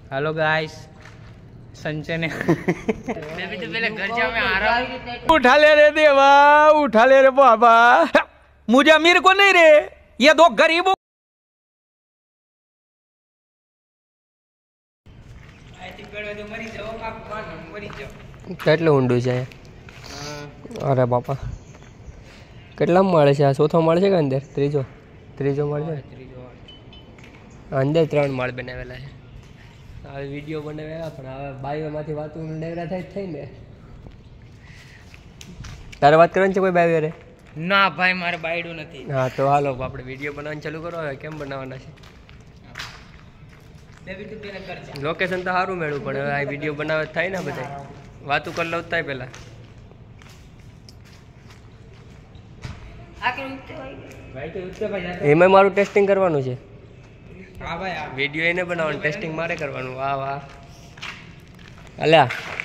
Hello guys Sanjay ने मैं भी तो पहले घर जा मैं आ रहा हूँ। उठा ले रे देवा, उठा ले रे बाबा, मुझे अमीर को नहीं रे, ये दो गरीबों। કેટલું ઊંડું છે? અરે બાપા, કેટલા માળ છે? આ ચોથો માળ છે કે અંદર ત્રીજો માળ છે? અંદર 3 માળ બનાવેલા છે. હવે વિડીયો બનાવ્યા પણ હવે બાઈઓમાંથી વાતો નેવરા થઈ ને. તારે વાત કરવાની છે કોઈ બાઈઓ રે? ના ભાઈ મારે બાયડું નથી. હા તો હાલો આપણે વિડીયો બનાવવાનું ચાલુ કરો. હવે કેમ બનાવવાના છે? લોકેશન તો સારું મેળવું પણ હવે આ વિડીયો બનાવે થાય ને બધા વાતું કરી લઉં થાય પેલા. એમાં મારું ટેસ્ટિંગ કરવાનું છે. વિડીયો એને બનાવવાનું, ટેસ્ટિંગ મારે કરવાનું. વાહ વાહ. અલ્યા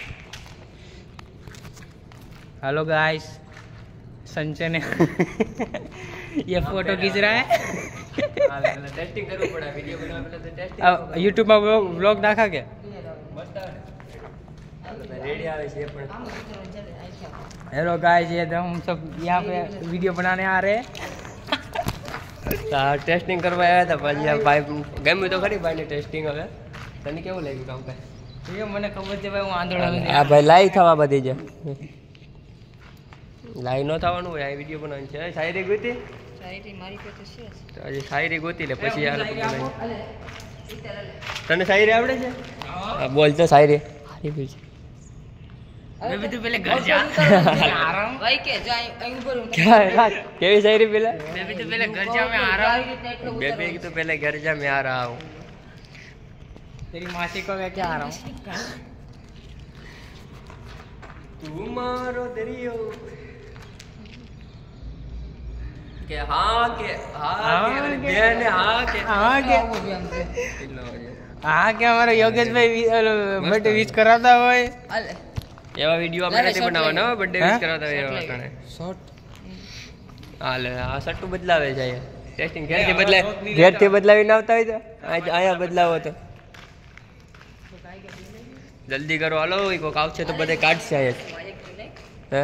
हेलो गाइस संजय ने ये फोटो खींच रहा है. ટેસ્ટિંગ કરવું પડે વિડીયો બનાવવા પહેલા તો ટેસ્ટિંગ. यूट्यूब में व्लॉग नाखा क्या? रेडी आवे છે પણ. हेलो गाइस ये हम सब यहाँ पे वीडियो बनाने आ रहे हैं. ટેસ્ટિંગ કરવા આવ્યા હતા પછી આ ભાઈ ગમ્યું તો ખરી ભાઈને ટેસ્ટિંગ. હવે તને કેવું લાગ્યું કામ કાંઈ? ये मैंने खबर છે ભાઈ હું આંધળો નથી. આ ભાઈ લાઈ થવા બધી છે. લાઈ ન થવાનું હોય, આ વિડીયો બનાવવાનું છે. શાયરી ગોતી? શાયરી મારી પાસે છે. તો હજી શાયરી ગોતી લે પછી આ તને શાયરી આવડે છે? હા બોલ તો શાયરી. હારી બોલ છે. मैं भी तो पहले घर जा आ रहा हूँ भाई. के जा ऊपर क्या केवी शायरी पहले? मैं भी तो पहले घर जा मैं आ रहा हूँ. बेबी तो पहले घर जा मैं आ रहा हूँ. तेरी मासी को मैं क्या आ रहा हूँ. तुम्हारो दरियो के हाँ के बेन हाँ के हाँ क्या हमारा योगेश भाई बर्थडे विश कराता હોય એવા વિડીયો આપણે નથી બનાવવાના. બર્થડે વિશ કરાવતા હોય એવા કારણે શોર્ટ. હાલે આ સટ્ટુ બદલાવે છે. ટેસ્ટિંગ ઘેરથી બદલાવીને આવતા હોય તો અહીંયા બદલાવો તો જલ્દી કરો. હાલો કોઈક આવશે તો બધે કાઢશે અહીંયા. હે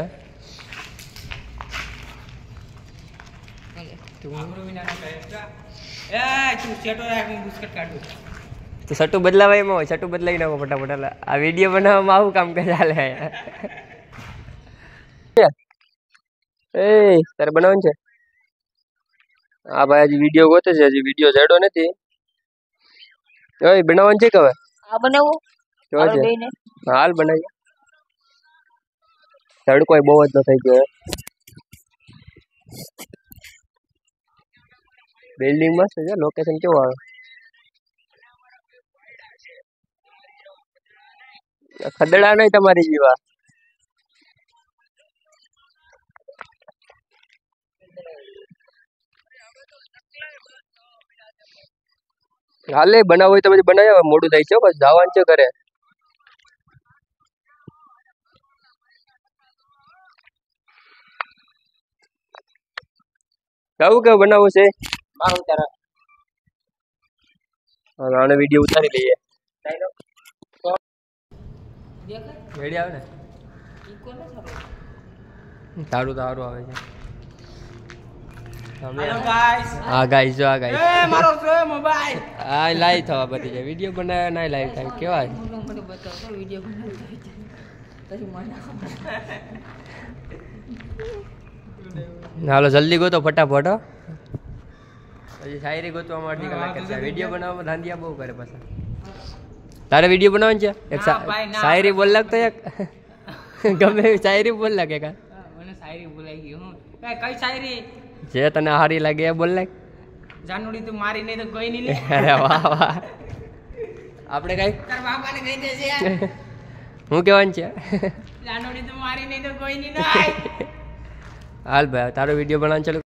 તો સટ્ટુ બદલાવા એમાં હોય. સટ્ટુ બદલાવી નાખો ફટાફટ. આ વિડીયો બનાવવામાં આવું કામ કે ચાલે. એ તારે બનાવવાનું છે? હા ભાઈ હજી વિડીયો ગોતે છે. હજી વિડીયો જડો નથી. ઓય બનાવવાનું છે કે હવે? હા બનાવો. હાલ બનાવી. તડકો બહુ જ ન થઈ ગયો. બિલ્ડિંગ મસ્ત છે. લોકેશન કેવું આવે? ખદડા નહીં તમારી જેવા. હાલે બનાવો હોય તો પછી બનાવ્યા. મોડું થાય છે બસ જવાનું છે ઘરે. કેવું બનાવવું છે? આને વિડીયો ઉતારી લઈએ. રેડી આવે ને? સારું તો સારું આવે છે. હા ગાઈસ જો આ ગાઈસ મારો છે મોબાઈલ. આ લાઈવ થવા બધી છે. વિડીયો બનાવ્યા ના લાઈવ થાય કેવા? હાલો જલ્દી ગોતો ફટાફટ. હજી શાયરી ગોતવા માટે કલાક છે. વિડીયો બનાવવામાં ધાંધિયા બહુ કરે પાછા. તારે વિડીયો બનાવવાનું છે? એક શાયરી બોલ લાગ તો એક ગમે એવી શાયરી બોલ લાગે. કા મને શાયરી બોલાઈ ગઈ. હું કઈ શાયરી જે તને હારી લાગે એ બોલ લાગ. જાનુડી તું મારી નહીં તો કોઈ નહીં લે. અરે વાહ વાહ. આપણે કઈ તાર બાપાને કહી દેજે. હું કહેવાનું છે? જાનુડી તું મારી નહીં તો કોઈ નહીં. હાલ ભાઈ તારો વિડીયો બનાવવાનું ચાલુ.